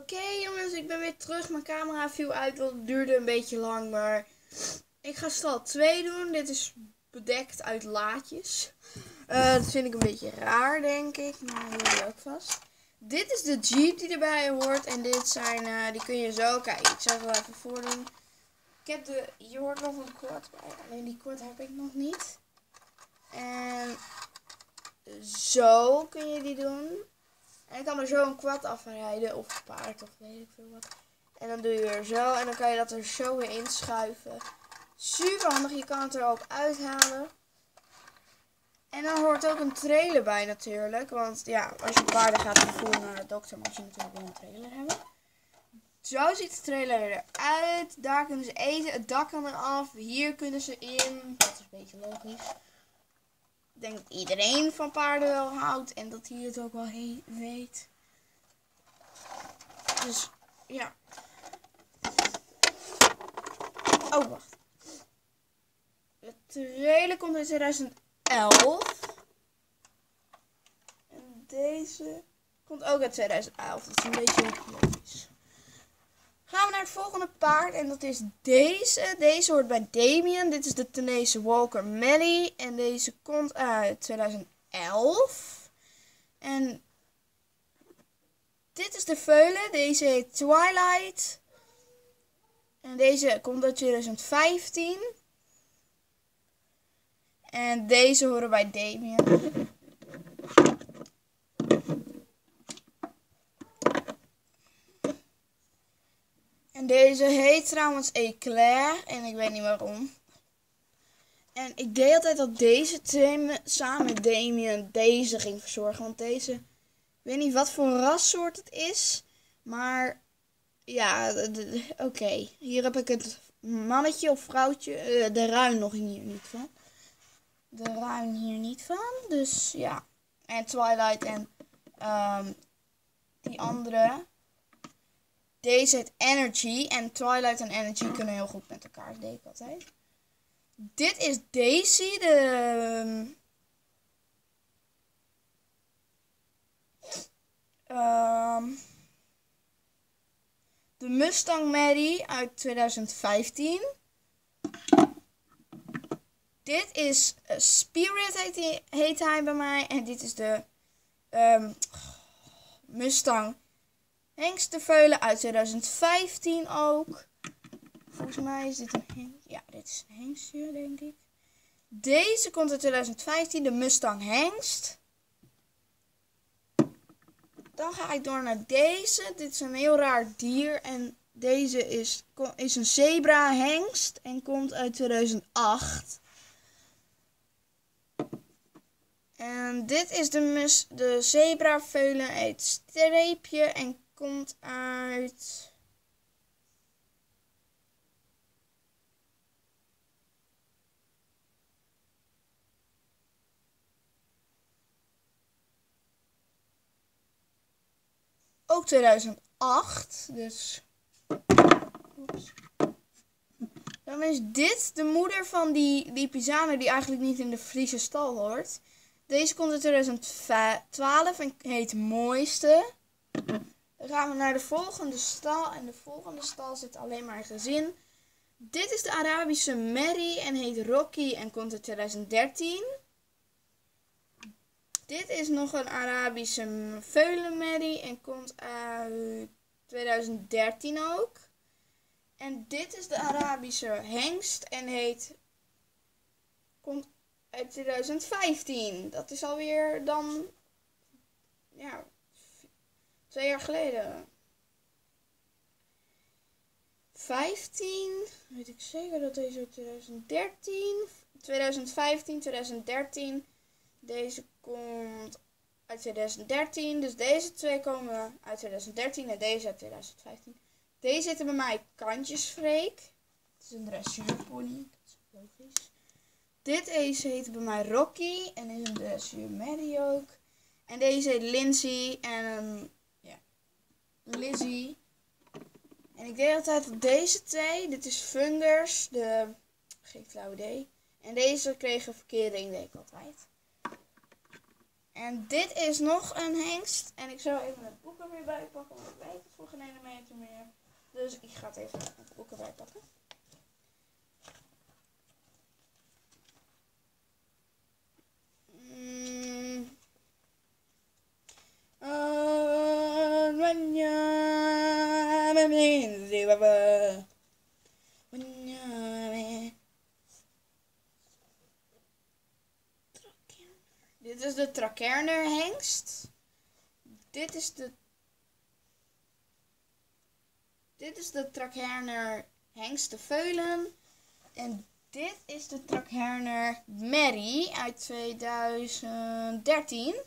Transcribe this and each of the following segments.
Oké, jongens, ik ben weer terug. Mijn camera viel uit, want het duurde een beetje lang. Maar ik ga stal 2 doen. Dit is bedekt uit laadjes. Dat vind ik een beetje raar, denk ik. Maar jullie ook vast. Dit is de Jeep die erbij hoort. En dit zijn, die kun je zo... Kijk, ik zal het wel even voordoen. Ik heb hier hoort nog een kort bij. Alleen die kort heb ik nog niet. En zo kun je die doen. En ik kan er zo een quad afrijden. Of paard of weet ik veel wat. En dan doe je er zo. En dan kan je dat er zo weer inschuiven. Super handig. Je kan het er ook uithalen. En dan hoort ook een trailer bij natuurlijk. Want ja, als je paarden gaat vervoeren naar de dokter, moet je natuurlijk wel een trailer hebben. Zo ziet de trailer eruit. Daar kunnen ze eten. Het dak kan eraf. Hier kunnen ze in. Dat is een beetje logisch. Ik denk dat iedereen van paarden wel houdt. En dat hij het ook wel weet. Dus ja. Oh, wacht. De trailer komt in 2011. En deze komt ook uit 2011. Dat is een beetje logisch. Gaan we naar het volgende paard. En dat is deze. Deze hoort bij Damien. Dit is de Tennessee Walker Melly. En deze komt uit 2011. En dit is de veulen. Deze heet Twilight. En deze komt uit 2015. En deze horen bij Damien. En deze heet trouwens Eclair. En ik weet niet waarom. En ik deed altijd dat deze samen met Damien deze ging verzorgen. Want deze, ik weet niet wat voor rassoort het is. Maar ja, oké. Hier heb ik het mannetje of vrouwtje. De ruin nog hier niet van. De ruin hier niet van. Dus ja. En Twilight en die andere. Deze heet Energy. En Twilight en Energy kunnen heel goed met elkaar. Dat deed ik altijd. Dit is Daisy. De Mustang Mary uit 2015. Dit is Spirit heet hij bij mij. En dit is de Mustang Hengsteveulen uit 2015 ook. Volgens mij is dit een hengst. Ja, dit is een hengstje, denk ik. Deze komt uit 2015, de Mustang Hengst. Dan ga ik door naar deze. Dit is een heel raar dier. En deze is een zebra hengst en komt uit 2008. En dit is de zebra veulen uit streepje en komt uit... ook 2008, dus... Oeps. Dan is dit de moeder van die Pisano die eigenlijk niet in de Friese stal hoort. Deze komt in 2012 en heet Mooiste. Dan gaan we naar de volgende stal. En de volgende stal zit alleen maar een gezin. Dit is de Arabische Mary en heet Rocky en komt in 2013. Dit is nog een Arabische Veulenmerrie en komt uit 2013 ook. En dit is de Arabische Hengst en komt uit 2015. Dat is alweer dan, ja, 2 jaar geleden. 15, weet ik zeker dat deze uit 2013, 2015, 2013. Deze komt uit 2013. Dus deze 2 komen uit 2013 en deze uit 2015. Deze zitten bij mij kantjesfreek. Het is een dressuurpony. Dat is logisch. Dit heet bij mij Rocky en is een dressuur Mary ook. En deze heet Lindsay en ja, Lizzie. En ik deed altijd op deze 2. Dit is Fungers. Geen flauw idee. En deze kregen verkering, deed ik altijd. En dit is nog een hengst. En ik zal even het boek er weer bij pakken om het bij te voor geen ene meter meer. Dus ik ga het even ook erbij pakken. Dit is de Trakehner hengst. Dit is de Trakehner hengst veulen. En dit is de Trakehner Mary uit 2013.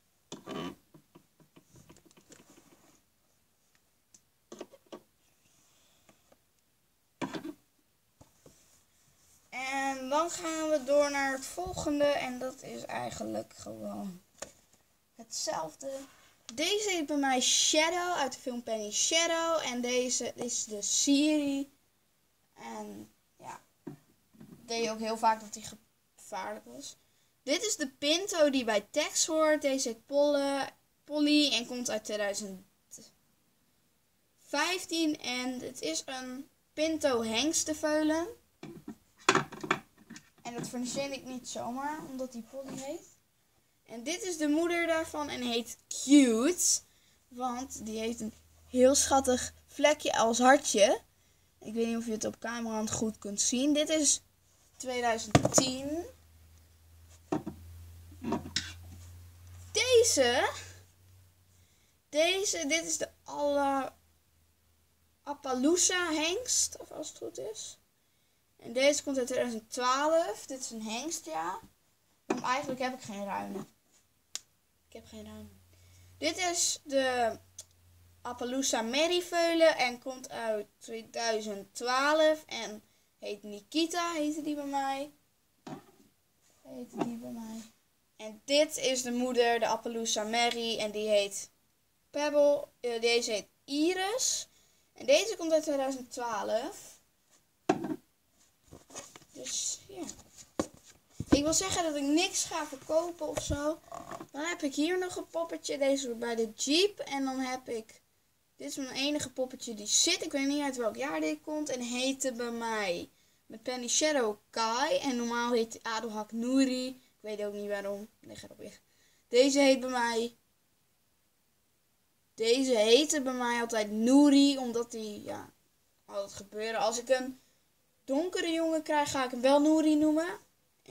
En dan gaan we door naar het volgende. En dat is eigenlijk gewoon hetzelfde. Deze heet bij mij Shadow uit de film Penny Shadow. En deze is de Siri. En ja, deed ook heel vaak dat hij gevaarlijk was. Dit is de Pinto die bij Tex hoort. Deze heet Polly en komt uit 2015. En het is een Pinto hengstenveulen. En dat verzin ik niet zomaar, omdat die Polly heet. En dit is de moeder daarvan en heet Cute. Want die heeft een heel schattig vlekje als hartje. Ik weet niet of je het op camera goed kunt zien. Dit is 2010. Dit is de Appaloosa hengst, of als het goed is. En deze komt uit 2012. Dit is een hengst, ja. Maar eigenlijk heb ik geen ruinen. Dit is de Appaloosa Maryveulen en komt uit 2012. En heet Nikita, heette die bij mij. En dit is de moeder, de Appaloosa Mary. En die heet Pebble. Deze heet Iris. En deze komt uit 2012. Dus ja. Ik wil zeggen dat ik niks ga verkopen of zo. Dan heb ik hier nog een poppetje. Deze wordt bij de Jeep. En dan heb ik... Dit is mijn enige poppetje die zit. Ik weet niet uit welk jaar dit komt. En heette bij mij met Penny Shadow Kai. En normaal heet Adelhak Nouri. Ik weet ook niet waarom. Nee, ga erop weg. Deze heette bij mij altijd Nouri. Omdat die, ja, altijd gebeuren. Als ik een donkere jongen krijg, ga ik hem wel Nouri noemen.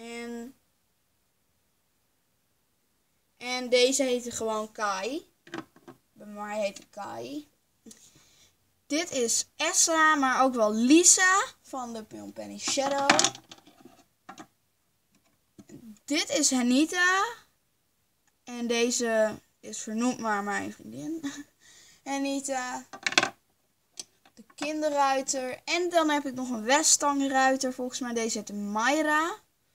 En deze heette gewoon Kai. Bij mij heet hij Kai. Dit is Essa, maar ook wel Lisa van de film Penny Shadow. Dit is Hanita. En deze is vernoemd naar mijn vriendin. Hanita. De kinderruiter. En dan heb ik nog een Westangruiter. Volgens mij deze heet Mayra.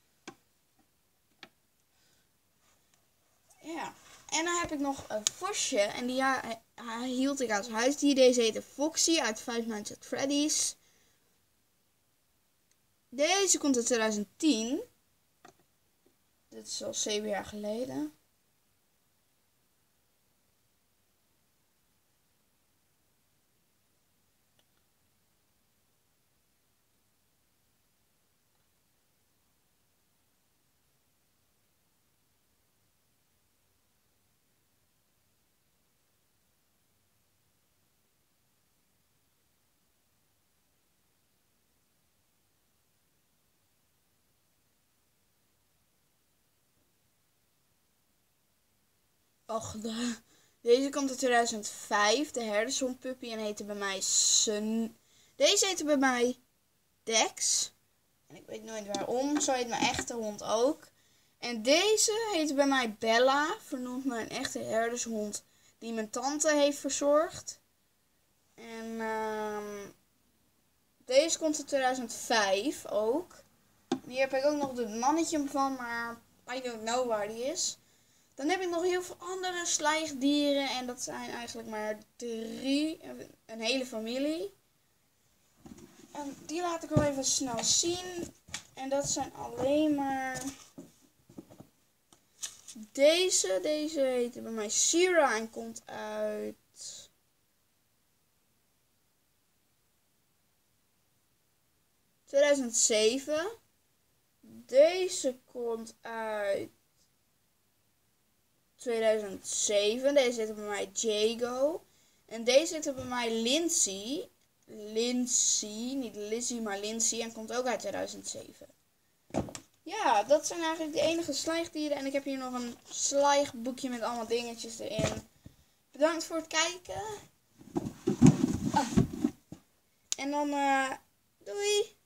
Ja. En dan heb ik nog een vosje. En die hield ik als huisdier. Deze heette Foxy uit Five Nights at Freddy's. Deze komt uit 2010. Dit is al 7 jaar geleden. Och, deze komt uit 2005. De herdershondpuppy en heette bij mij Sun. Deze heette bij mij Dex. En ik weet nooit waarom. Zo heet mijn echte hond ook. En deze heette bij mij Bella. Vernoemd naar een echte herdershond die mijn tante heeft verzorgd. En deze komt uit 2005 ook. Hier heb ik ook nog het mannetje van, maar I don't know waar die is. Dan heb ik nog heel veel andere slijgdieren. En dat zijn eigenlijk maar 3. Een hele familie. En die laat ik wel even snel zien. En dat zijn alleen maar... Deze heet bij mij Sira en komt uit 2007. Deze komt uit 2007. Deze zit bij mij Jago. En deze zit bij mij Lindsay. Lindsay, niet Lizzie, maar Lindsay. En komt ook uit 2007. Ja, dat zijn eigenlijk de enige slijgdieren. En ik heb hier nog een slijgboekje met allemaal dingetjes erin. Bedankt voor het kijken. En dan doei!